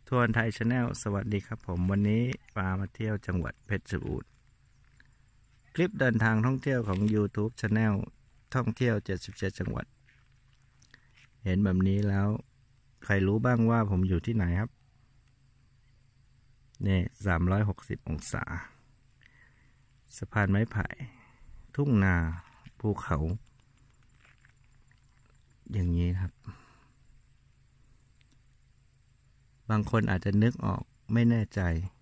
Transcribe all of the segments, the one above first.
ทัวร์ไทยชาแนลสวัสดีครับผมวันนี้มาเที่ยวจังหวัดเพชรบูรณ์คลิปเดินทางท่องเที่ยวของ YouTube Channel ท่องเที่ยว77จังหวัดเห็นแบบนี้แล้วใครรู้บ้างว่าผมอยู่ที่ไหนครับนี่360องศาสะพานไม้ไผ่ทุ่งนาภูเขาอย่างนี้ครับบางคนอาจจะนึกออกไม่แน่ใจ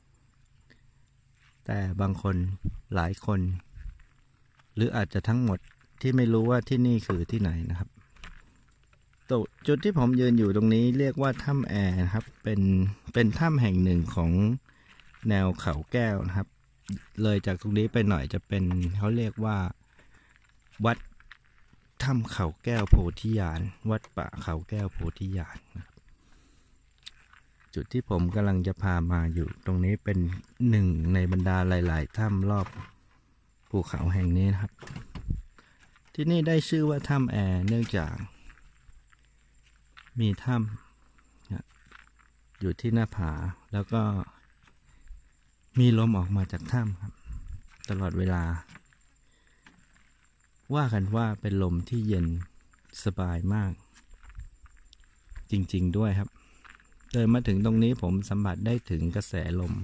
แต่บางคนหลายคนหรืออาจจะทั้งหมดที่ไม่รู้ว่าที่นี่คือที่ไหนนะครับจุดที่ผมยืนอยู่ตรงนี้เรียกว่าถ้ำแอร์นะครับเป็นถ้ำแห่งหนึ่งของแนวเขาแก้วนะครับเลยจากตรงนี้ไปหน่อยจะเป็นเขาเรียกว่าวัดถ้ำเขาแก้วโพธิญาณวัดป่าเขาแก้วโพธิญาณนะครับจุดที่ผมกำลังจะพามาอยู่ตรงนี้เป็นหนึ่งในบรรดาหลายๆถ้ำรอบภูเขาแห่งนี้นะครับที่นี่ได้ชื่อว่าถ้ำแอร์เนื่องจากมีถ้ำอยู่ที่หน้าผาแล้วก็มีลมออกมาจากถ้ำครับตลอดเวลาว่ากันว่าเป็นลมที่เย็นสบายมากจริงๆด้วยครับเดินมาถึงตรงนี้ผมสัมผัสได้ถึงกระแสลม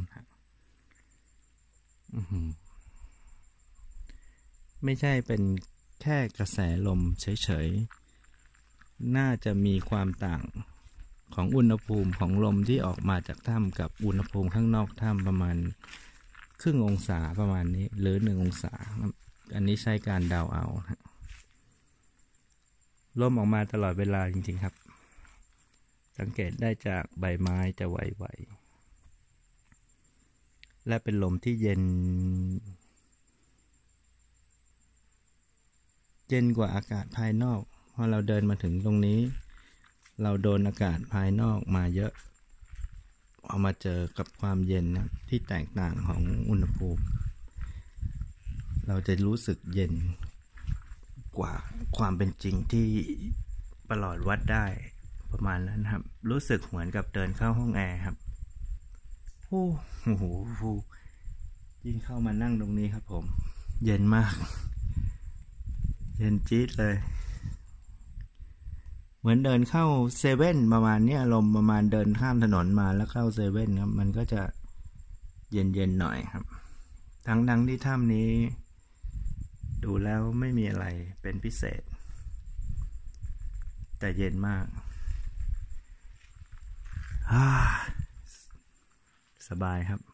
ไม่ใช่เป็นแค่กระแสลมเฉยๆน่าจะมีความต่างของอุณหภูมิของลมที่ออกมาจากถ้ำกับอุณหภูมิข้างนอกถ้ำประมาณครึ่งองศาประมาณนี้หรือ1 องศาอันนี้ใช้การเดาเอาลมออกมาตลอดเวลาจริงๆครับสังเกตได้จากใบไม้จะไหวๆและเป็นลมที่เย็นกว่าอากาศภายนอกพอเราเดินมาถึงตรงนี้เราโดนอากาศภายนอกมาเยอะเอามาเจอกับความเย็นนะที่แตกต่างของอุณหภูมิเราจะรู้สึกเย็นกว่าความเป็นจริงที่ประหลอดวัดได้ประมาณนั้นครับรู้สึกเหมือนกับเดินเข้าห้องแอร์ครับโอ้โหยิ่งเข้ามานั่งตรงนี้ครับผมเย็นมากเย็นจี๊ดเลยเหมือนเดินเข้าเซเว่นประมาณนี้อารมณ์ประมาณเดินข้ามถนนมาแล้วเข้าเซเว่นครับมันก็จะเย็นหน่อยครับทั้งที่ถ้ำนี้ดูแล้วไม่มีอะไรเป็นพิเศษแต่เย็นมากสบายครับ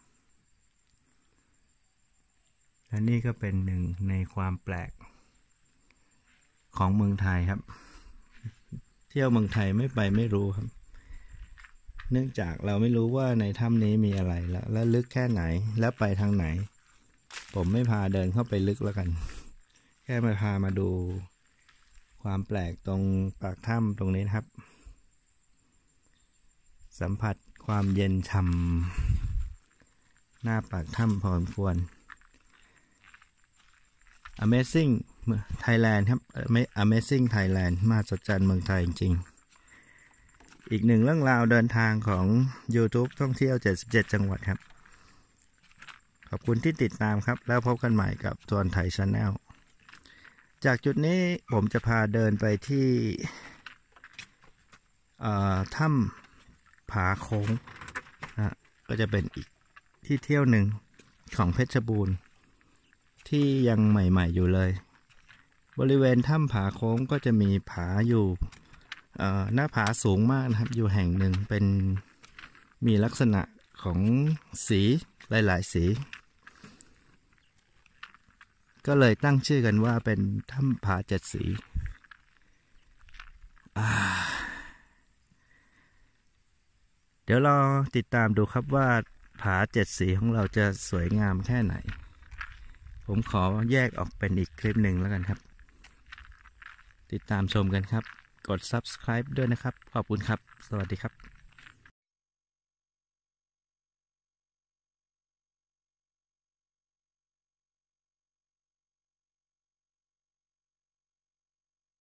และนี่ก็เป็นหนึ่งในความแปลกของเมืองไทยครับเที่ยวเมืองไทยไม่ไปไม่รู้ครับเนื่องจากเราไม่รู้ว่าในถ้ำนี้มีอะไรและลึกแค่ไหนและไปทางไหนผมไม่พาเดินเข้าไปลึกแล้วกันแค่มาพามาดูความแปลกตรงปากถ้ำตรงนี้นะครับสัมผัสความเย็นช่ำหน้าปากถ้ำพอสมควร Amazing Thailand ครับ Amazing Thailand มาจัดจรรย์เมืองไทยจริงๆอีกหนึ่งเรื่องราวเดินทางของ YouTube ท่องเที่ยว77จังหวัดครับขอบคุณที่ติดตามครับแล้วพบกันใหม่กับทัวร์ไทยชาแนลจากจุดนี้ผมจะพาเดินไปที่ถ้ำผาโค้งนะก็จะเป็นอีกที่เที่ยวหนึ่งของเพชรบูรณ์ที่ยังใหม่ๆอยู่เลยบริเวณถ้ำผาโค้งก็จะมีผาอยู่หน้าผาสูงมากนะครับอยู่แห่งหนึ่งเป็นมีลักษณะของสีหลายๆสีก็เลยตั้งชื่อกันว่าเป็นถ้ำผา7 สีเดี๋ยวเราติดตามดูครับว่าผา7 สีของเราจะสวยงามแค่ไหนผมขอแยกออกเป็นอีกคลิปหนึ่งแล้วกันครับติดตามชมกันครับกด Subscribe ด้วยนะครับขอบคุณครับสวัสดีครับ